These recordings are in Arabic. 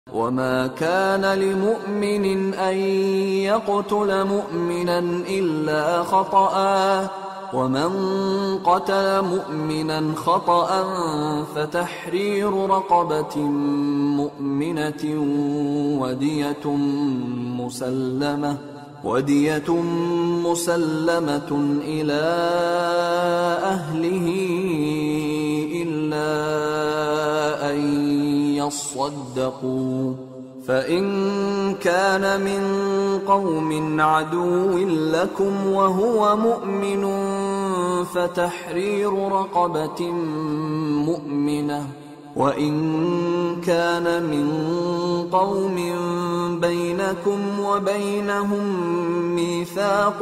وما كان لمؤمن أن يقتل مؤمنا إلا خطأ، ومن قتل مؤمنا خطأ فتحرير رقبة مؤمنة ودية مسلمة إلى أهله إلا أن يصدقوا، فإن كان من قوم عدو لكم وهو مؤمن فتحرير رقبة مؤمنة، وإن كان من قوم بينكم وبينهم ميثاق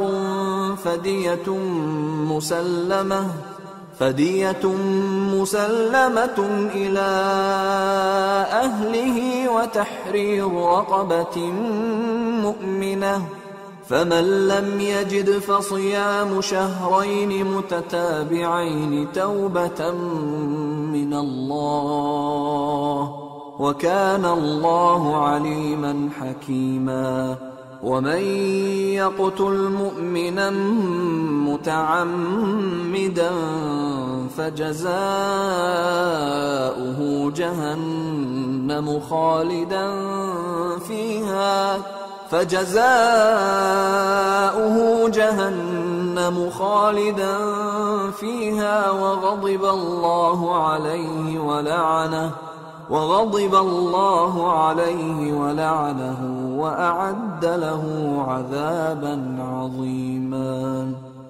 فدية مسلمة إلى أهله وتحرير رقبة مؤمنة، فمن لم يجد فصيام شهرين متتابعين توبة من الله، وكان الله عليما حكيما. ومن يقتل مؤمنا متعمدا فجزاؤه جهنم خالدا فيها وغضب الله عليه ولعنه وأعد له عذابا عظيما.